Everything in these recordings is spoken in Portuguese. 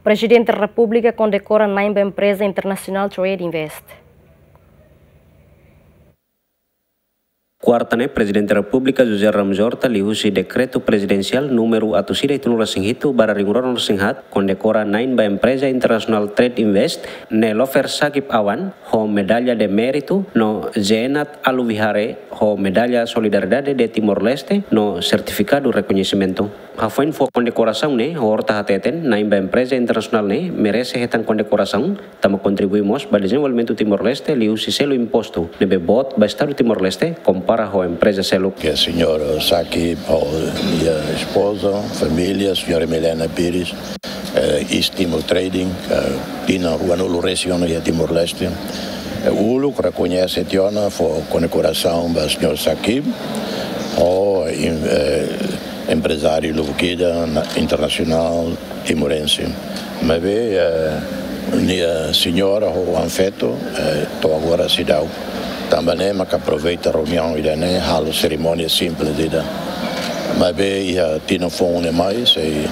Presidente da República condecora a empresa internacional Trade Invest. Quarta, Presidente da República José Ramos Horta liusi decreto presidencial número atusida itu Rasinghitu bara ringuron Rasinghat condecora ba empresa internacional Trade Invest ne lofer Sakip Awan ho medalha de mérito no Zenat Aluvihare ho medalha solidariedade de Timor-Leste no certificado reconhecimento. Hafain fo condecoração Horta hateten ba empresa internacional merece hetan condecoração tama contribuímos para desenvolvimento Timor-Leste liusi selo imposto nebe bot ba Estado Timor-Leste para a empresa Celo. Que a senhora Saki, minha esposa, família, a senhora Milena Pires, East Timor Trading, Pina Ruanulu Region e Timor-Leste. O Ulu reconhece a Tiona for condecoração da senhora Saki, o empresário Luvuquida internacional timorense. Mas bem, a senhora o Anfeto, estou agora a cidade. Também que aproveita a reunião e a cerimônia simples mas bem tinha fome mais e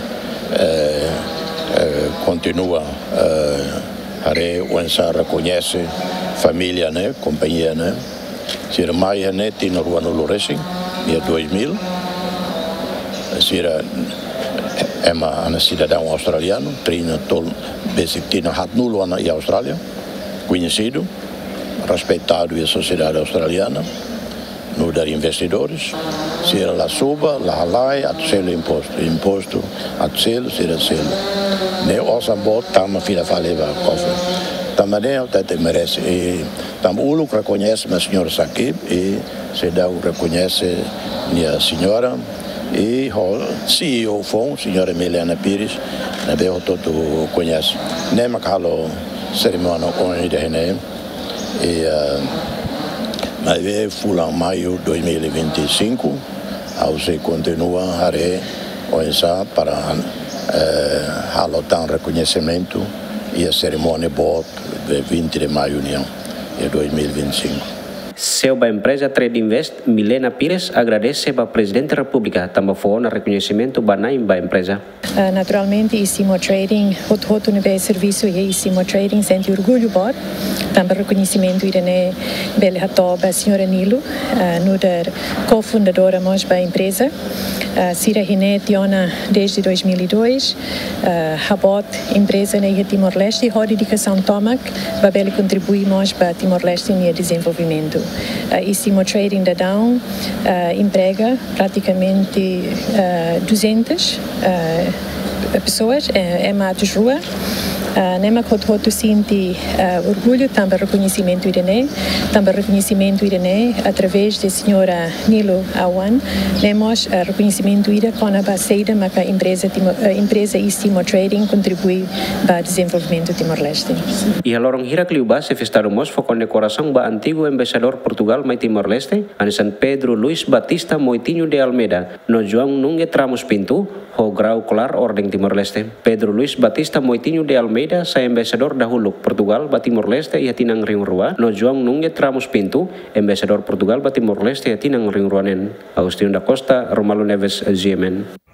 continua a reconhece família companhia se mais tinha rua no Racing em 2000 se é uma cidadão australiano tinha hat nulo na Austrália conhecido respeitado e a sociedade australiana, no dar investidores, se era lá suba, lá halai, a selo imposto, a selo, se era selo. Ne osambot, tama fila faleva cofre. Também até merece. E tam Ulu reconhece a senhora Sakib e se dá o reconhece a senhora e o CEO foi, senhora Milena Pires, na vez todo conhece. Nem macalo cerimônia com ele e mas em maio de 2025 se continua a realizar para halotar reconhecimento e a cerimônia BOT de 20 de maio de 2025. Seu ba empresa Trade Invest, Milena Pires agradece para Presidente da República também foi reconhecimento ba empresa. Naturalmente, Istimo Trading, outro nível de serviço e Istimo Trading sente orgulho bom, também reconhecimento irene bele hatoba a senhora Nilo, no dar cofundadora mais da empresa, Sira Hine Tiona desde 2002, Habot empresa na Timor-Leste e a dedicação Tomac, para bele contribuir mais para Timor-Leste e desenvolvimento. Istimo Trading da Down emprega praticamente 200 pessoas em matos rua. Nema Kototo sinti orgulho, também reconhecimento através da senhora Nilo Awan, nemos reconhecimento com a baseira mas a empresa Istimo Trading contribui para o desenvolvimento Timor-Leste. E a lorong Hirakliuba se festaram foi condecoração ba antigo embaixador Portugal mai Timor-Leste, an San Pedro Luis Batista Moitinho de Almeida, no João Nungue Tramos Pinto, o grau colar Ordem Timor-Leste. Pedro Luis Batista Moitinho de Almeida sa embaixador dahulu Portugal ba Timor-Leste e Tinang Ringrua, no João Nungue Tramos Pinto, embaixador Portugal ba Timor-Leste e Tinang Ringruanen. Agustín da Costa, Romalo Neves, GMN.